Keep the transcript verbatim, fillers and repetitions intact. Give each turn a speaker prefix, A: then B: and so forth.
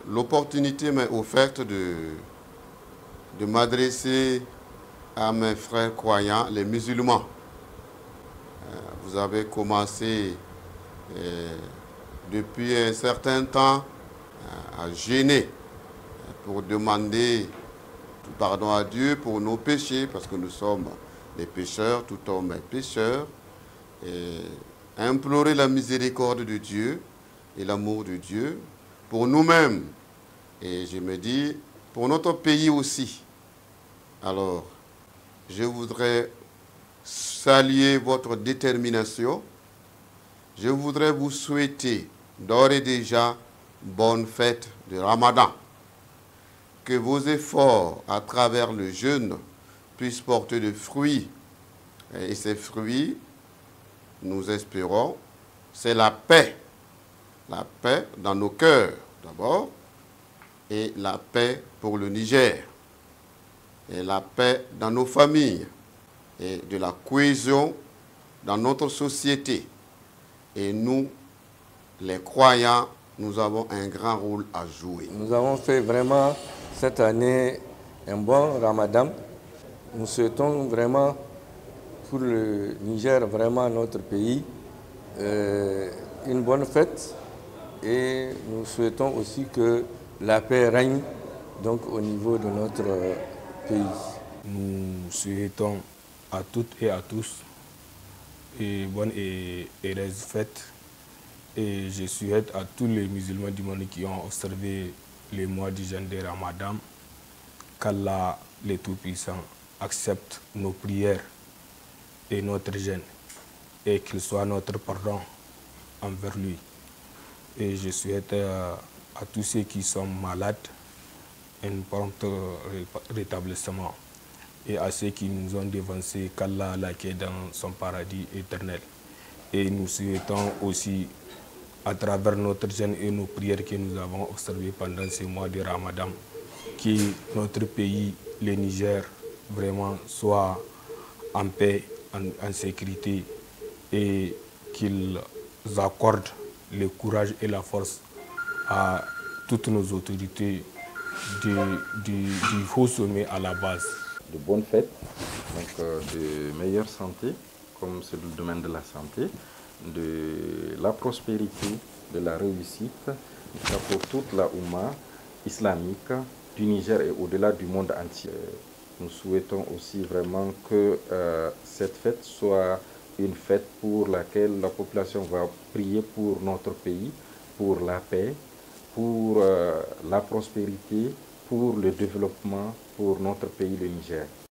A: l'opportunité m'est offerte de, de m'adresser à mes frères croyants, les musulmans. Euh, vous avez commencé euh, depuis un certain temps euh, à jeûner pour demander pardon à Dieu pour nos péchés, parce que nous sommes des pécheurs, tout homme est pécheur, et implorer la miséricorde de Dieu et l'amour de Dieu pour nous-mêmes. Et je me dis, pour notre pays aussi. Alors, je voudrais saluer votre détermination. Je voudrais vous souhaiter d'ores et déjà bonne fête de Ramadan. Que vos efforts à travers le jeûne puissent porter de fruits. Et ces fruits, nous espérons, c'est la paix. La paix dans nos cœurs d'abord, et la paix pour le Niger, et la paix dans nos familles, et de la cohésion dans notre société. Et nous, les croyants, nous avons un grand rôle à jouer.
B: Nous avons fait vraiment cette année un bon Ramadan. Nous souhaitons vraiment pour le Niger, vraiment notre pays, euh, une bonne fête. Et nous souhaitons aussi que la paix règne donc, au niveau de notre pays.
C: Nous souhaitons à toutes et à tous une bonne et heureuse fête. Et je souhaite à tous les musulmans du monde qui ont observé le mois du jeûne de Ramadan qu'Allah, le Tout-Puissant, accepte nos prières et notre jeûne et qu'il soit notre pardon envers lui. Et je souhaite à, à tous ceux qui sont malades un prompt rétablissement et à ceux qui nous ont dévancés qu'Allah l'accueille dans son paradis éternel. Et nous souhaitons aussi à travers notre jeûne et nos prières que nous avons observées pendant ces mois de Ramadan, que notre pays, le Niger, vraiment soit en paix, en, en sécurité et qu'ils accordent le courage et la force à toutes nos autorités du, du, du haut sommet à la base.
D: De bonnes fêtes, donc euh, de meilleure santé, comme c'est le domaine de la santé, de la prospérité, de la réussite pour toute la Oumma islamique du Niger et au-delà du monde entier. Nous souhaitons aussi vraiment que euh, cette fête soit une fête pour laquelle la population va prier pour notre pays, pour la paix, pour euh, la prospérité, pour le développement, pour notre pays, le Niger.